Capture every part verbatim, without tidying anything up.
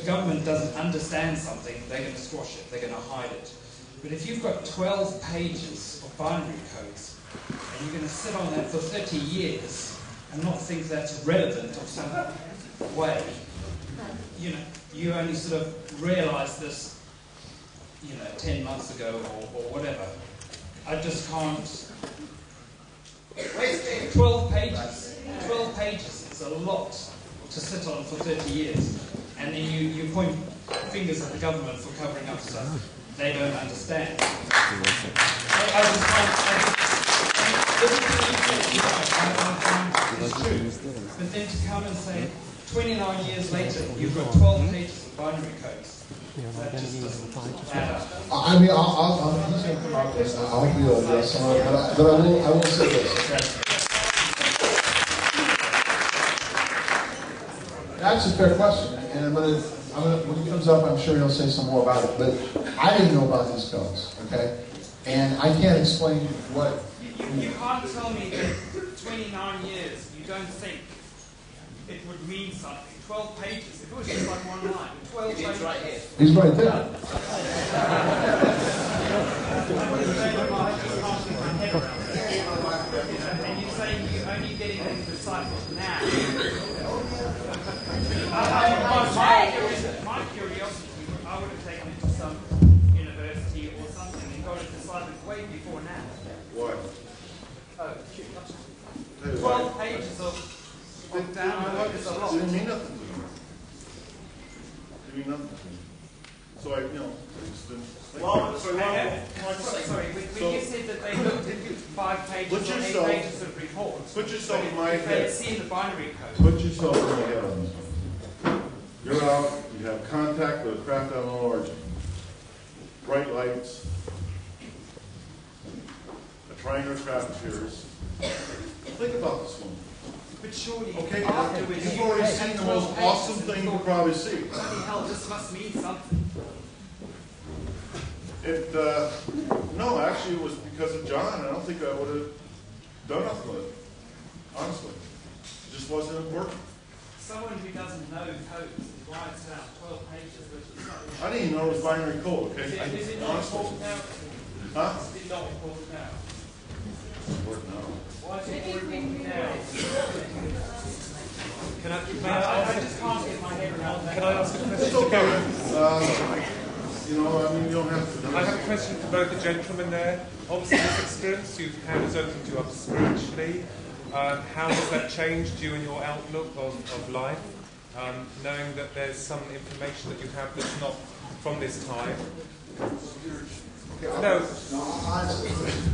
government doesn't understand something, they're going to squash it, they're going to hide it. But if you've got twelve pages of binary codes, and you're going to sit on that for thirty years and not think that's relevant of some way, you know, you only sort of realise this, you know, ten months ago or, or whatever. I just can't. twelve pages. twelve pages is a lot to sit on for thirty years. And then you, you point fingers at the government for covering up stuff they don't understand. I, I just can't. Everything you say is true. But then to come and say, twenty-nine years later, you've got twelve pages of binary codes. That just doesn't add up. I mean, I'll, I'll, I'll, he's going to come out this. I hope you'll address some of it, but I, but I will, I will say this. Okay? That's a fair question, and I'm gonna, I'm gonna, when he comes up, I'm sure he'll say some more about it. But I didn't know about these codes, okay? And I can't explain what. You, you, you can't tell me that twenty-nine years you don't think it would mean something. twelve pages. If it was just like one line. twelve pages. Right here. He's right there. And you're saying you're only getting them disciples now. My curiosity, my curiosity, I would have taken it to some university or something and got it decided way before now. What? Oh, twelve pages of, of download is a lot. It didn't mean nothing to me. It didn't mean nothing to me. So I, you know, I just didn't think. Well, sorry, sorry, when, when so, you said that they looked at five pages or eight yourself, pages of reports, put yourself but in my if they head. had seen the binary code. Put yourself in my head on this one. You're out, you have contact with a craft of unknown origin. Bright lights, a triangular craft appears. Think about this one. But surely, Okay, afterwards, you've you already had seen the twelve most pages awesome and thing you thought, could probably see. bloody hell, this must mean something. It, uh, no, actually it was because of John. I don't think I would have done nothing with it. Honestly. It just wasn't important. Someone who doesn't know codes and writes out twelve pages, but it's not. I didn't even know it was binary code, okay? Is it, is it not Honestly. important now? Huh? Is it not important now? Important now. Why is it important now? Can I, may I, I, I, ask, I just can't get my head around that. can I ask a question It's to okay. Gary? Um, you know, I mean, you don't have to. I have a question for both the gentlemen there. Obviously, this experience you've had has opened you up spiritually. Um, how has that changed you in your outlook of, of life? Um, knowing that there's some information that you have that's not from this time. Okay, No. No, honestly,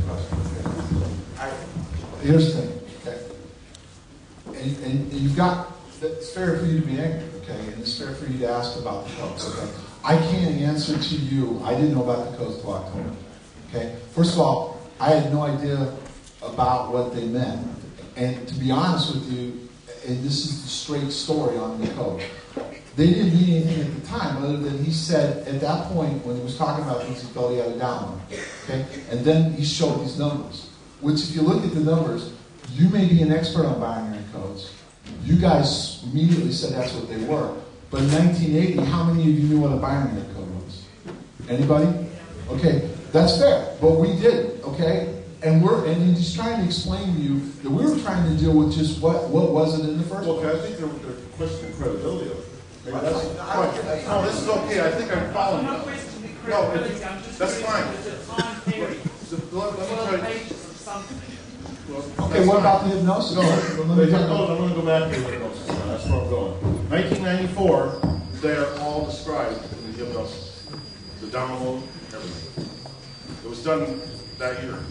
I, here's the thing, okay? And, and you've got, it's fair for you to be angry, okay? And it's fair for you to ask about the codes, okay? I can't answer to you, I didn't know about the codes till October, okay? First of all, I had no idea about what they meant. And to be honest with you, and this is the straight story on the code, they didn't mean anything at the time other than he said at that point when he was talking about things, he felt he had a download. Okay? And then he showed these numbers, which if you look at the numbers, you may be an expert on binary codes. You guys immediately said that's what they were. But in nineteen eighty, how many of you knew what a binary code was? Anybody? Okay, that's fair. But we did, okay? And we're and he's trying to explain to you that we were trying to deal with just what, what was it in the first Well, place. okay, I think they're, they're questioning the credibility of it. Maybe that's fine. No, this is okay. I think I'm following I'm not you. questioning the No, credibility, it- I'm just that's fine. questioning the time period. So, let, let me twelve try to, pages of something. well, Okay, that's what fine. about the hypnosis? No, Let they me got talk those. about- I'm going to go back to the hypnosis. Now. That's where I'm going. nineteen ninety-four, they are all described in the hypnosis. The download, everything. It was done that year.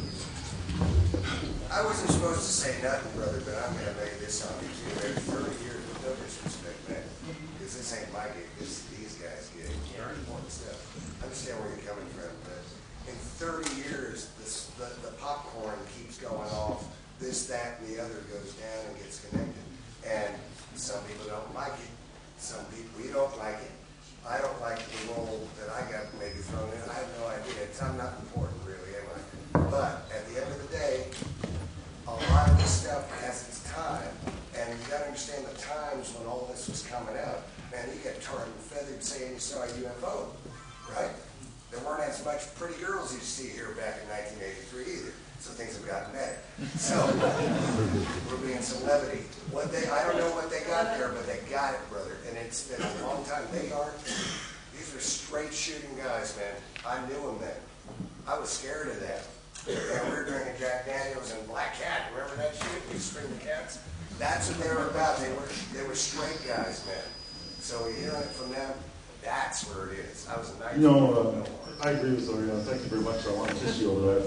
I wasn't supposed to say nothing, brother, but I'm going to lay this on you too. There's thirty years with no disrespect, man. Because this ain't my gig. This these guys get very important stuff. I understand where you're coming from, but in thirty years, this, the, the popcorn keeps going off. This, that, and the other goes down and gets connected. And some people don't like it. Some people, we don't like it. I don't like the role that I got maybe thrown in. I have no idea. It's, I'm not important, really, am I? But at the end of the day, a lot of this stuff has its time, and you got to understand the times when all this was coming out. Man, man, you get tarred and feathered saying you saw a U F O, right? There weren't as much pretty girls you see here back in nineteen eighty-three either. So things have gotten better. So we're being some levity. What they, I don't know what they got there, but they got it, brother. And it's been a long time. They aren't. These are straight shooting guys, man. I knew them then. I was scared of them. And we were drinking Jack Daniels and Black Cat. Remember that shit? We screamed the cats. That's what they were about. They were they were straight guys, man. So hearing it from them, that's where it is. I was a nice. You know, uh, I agree with Lorianne. Thank you very much. I want to kiss you over that.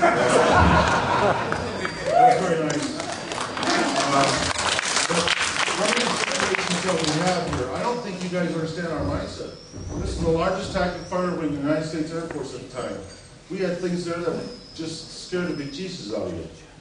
That's very nice. Uh, but one of the situations that we have here, I don't think you guys understand our mindset. This is the largest tactic fighter wing in the United States Air Force at the time. We had things there that just scared the bejesus out of you.